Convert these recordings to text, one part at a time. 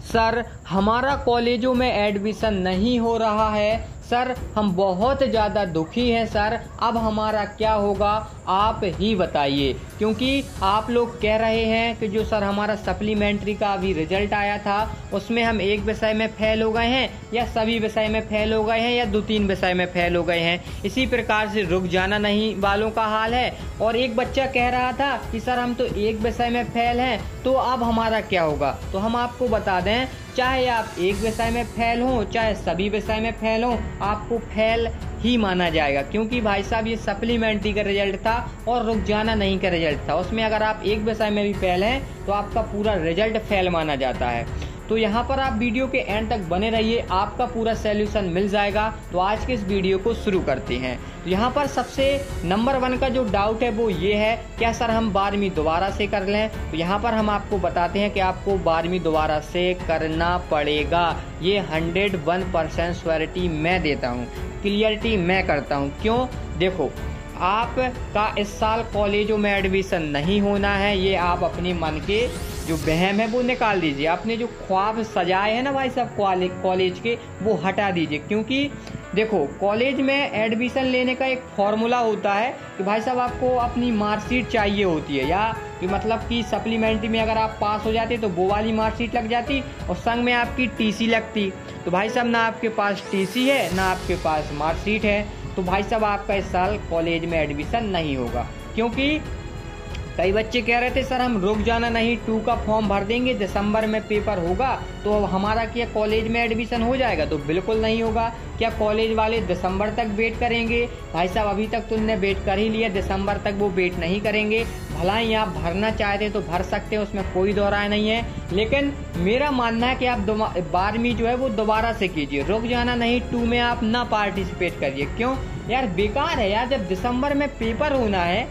Sir हमारा कॉलेजों में एडमिशन नहीं हो रहा है, सर हम बहुत ज़्यादा दुखी हैं सर, अब हमारा क्या होगा आप ही बताइए। क्योंकि आप लोग कह रहे हैं कि जो सर हमारा सप्लीमेंट्री का अभी रिजल्ट आया था उसमें हम एक विषय में फेल हो गए हैं, या सभी विषय में फेल हो गए हैं, या 2-3 विषय में फेल हो गए हैं। इसी प्रकार से रुक जाना नहीं वालों का हाल है। और एक बच्चा कह रहा था कि सर हम तो एक विषय में फेल हैं, तो अब हमारा क्या होगा। तो हम आपको बता दें, चाहे आप एक विषय में फेल हों चाहे सभी विषय में फेल हों, आपको फेल ही माना जाएगा। क्योंकि भाई साहब ये सप्लीमेंट्री का रिजल्ट था और रुक जाना नहीं का रिजल्ट था, उसमें अगर आप एक विषय में भी फेल हैं तो आपका पूरा रिजल्ट फेल माना जाता है। तो यहाँ पर आप वीडियो के एंड तक बने रहिए, आपका पूरा सॉल्यूशन मिल जाएगा। तो आज के इस वीडियो को शुरू करते हैं। तो यहाँ पर सबसे नंबर 1 का जो डाउट है वो ये है, क्या सर हम 12वीं दोबारा से कर लें। तो यहाँ पर हम आपको बताते हैं कि आपको 12वीं दोबारा से करना पड़ेगा। ये 101% श्योरिटी मैं देता हूँ, क्लियरिटी मैं करता हूँ। क्यों, देखो आपका इस साल कॉलेजों में एडमिशन नहीं होना है, ये आप अपने मन के जो वहम है वो निकाल दीजिए। आपने जो ख्वाब सजाए हैं ना भाई साहब कॉलेज के, वो हटा दीजिए। क्योंकि देखो कॉलेज में एडमिशन लेने का एक फॉर्मूला होता है कि भाई साहब आपको अपनी मार्कशीट चाहिए होती है, या कि मतलब कि सप्लीमेंट्री में अगर आप पास हो जाते तो वो वाली मार्कशीट लग जाती और संग में आपकी टीसी लगती। तो भाई साहब ना आपके पास टीसी है ना आपके पास मार्कशीट है, तो भाई साहब आपका इस साल कॉलेज में एडमिशन नहीं होगा। क्योंकि कई बच्चे कह रहे थे सर हम रुक जाना नहीं 2 का फॉर्म भर देंगे, दिसंबर में पेपर होगा तो हमारा क्या कॉलेज में एडमिशन हो जाएगा। तो बिल्कुल नहीं होगा। क्या कॉलेज वाले दिसंबर तक वेट करेंगे? भाई साहब अभी तक तुमने वेट कर ही लिया, दिसंबर तक वो वेट नहीं करेंगे। भला ही आप भरना चाहते तो भर सकते हैं, उसमें कोई दो राय नहीं है। लेकिन मेरा मानना है कि आप 12वीं जो है वो दोबारा से कीजिए, रुक जाना नहीं 2 में आप ना पार्टिसिपेट करिए। क्यों यार, बेकार है यार, जब दिसंबर में पेपर होना है,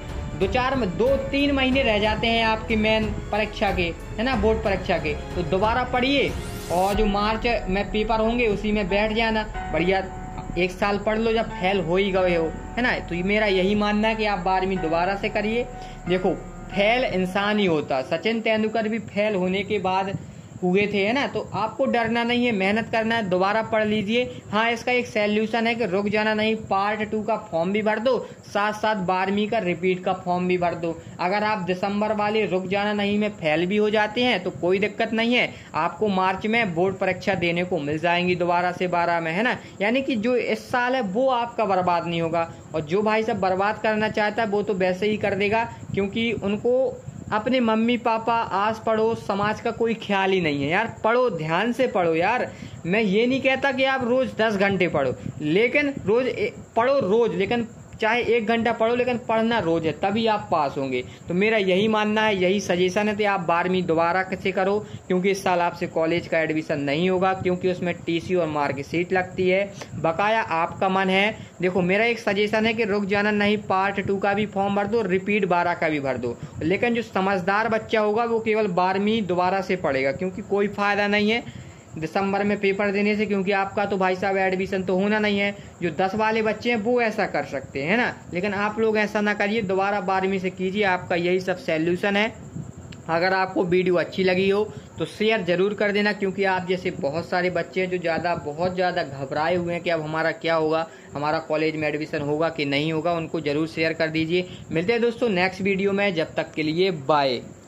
2-3 महीने रह जाते हैं आपकी मेन परीक्षा के, है ना, बोर्ड परीक्षा के, तो दोबारा पढ़िए और जो मार्च में पेपर होंगे उसी में बैठ जाना। बढ़िया 1 साल पढ़ लो, जब फेल हो ही गए हो, है ना। तो मेरा यही मानना है कि आप 12वीं दोबारा से करिए। देखो फेल इंसान ही होता, सचिन तेंदुलकर भी फेल होने के बाद हुए थे, है ना। तो आपको डरना नहीं है, मेहनत करना है, दोबारा पढ़ लीजिए। हाँ, इसका एक सॉल्यूशन है कि रुक जाना नहीं पार्ट 2 का फॉर्म भी भर दो, साथ साथ 12वीं का रिपीट का फॉर्म भी भर दो। अगर आप दिसंबर वाले रुक जाना नहीं में फेल भी हो जाते हैं तो कोई दिक्कत नहीं है, आपको मार्च में बोर्ड परीक्षा देने को मिल जाएंगी दोबारा से 12 में, है ना। यानी कि जो इस साल है वो आपका बर्बाद नहीं होगा। और जो भाई सब बर्बाद करना चाहता है वो तो वैसे ही कर देगा, क्योंकि उनको अपने मम्मी पापा आस पड़ोस समाज का कोई ख्याल ही नहीं है। यार पढ़ो, ध्यान से पढ़ो यार। मैं ये नहीं कहता कि आप रोज 10 घंटे पढ़ो, लेकिन रोज पढ़ो रोज, लेकिन चाहे 1 घंटा पढ़ो, लेकिन पढ़ना रोज है, तभी आप पास होंगे। तो मेरा यही मानना है, यही सजेशन है कि आप 12वीं दोबारा से करो। क्योंकि इस साल आपसे कॉलेज का एडमिशन नहीं होगा, क्योंकि उसमें टीसी और मार्कशीट लगती है। बकाया आपका मन है। देखो मेरा एक सजेशन है कि रुक जाना नहीं पार्ट 2 का भी फॉर्म भर दो, रिपीट 12 का भी भर दो। लेकिन जो समझदार बच्चा होगा वो केवल 12वीं दोबारा से पढ़ेगा, क्योंकि कोई फायदा नहीं है दिसंबर में पेपर देने से, क्योंकि आपका तो भाई साहब एडमिशन तो होना नहीं है। जो 10 वाले बच्चे हैं वो ऐसा कर सकते हैं ना, लेकिन आप लोग ऐसा ना करिए, दोबारा 12वीं से कीजिए। आपका यही सब सॉल्यूशन है। अगर आपको वीडियो अच्छी लगी हो तो शेयर जरूर कर देना, क्योंकि आप जैसे बहुत सारे बच्चे हैं जो बहुत ज़्यादा घबराए हुए हैं कि अब हमारा क्या होगा, हमारा कॉलेज में एडमिशन होगा कि नहीं होगा, उनको जरूर शेयर कर दीजिए। मिलते हैं दोस्तों नेक्स्ट वीडियो में, जब तक के लिए बाय।